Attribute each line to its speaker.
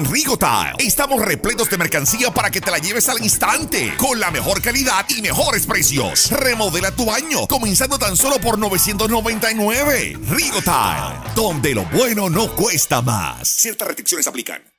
Speaker 1: En Rigotile estamos repletos de mercancía para que te la lleves al instante, con la mejor calidad y mejores precios. Remodela tu baño, comenzando tan solo por $999. Rigotile, donde lo bueno no cuesta más. Ciertas restricciones aplican.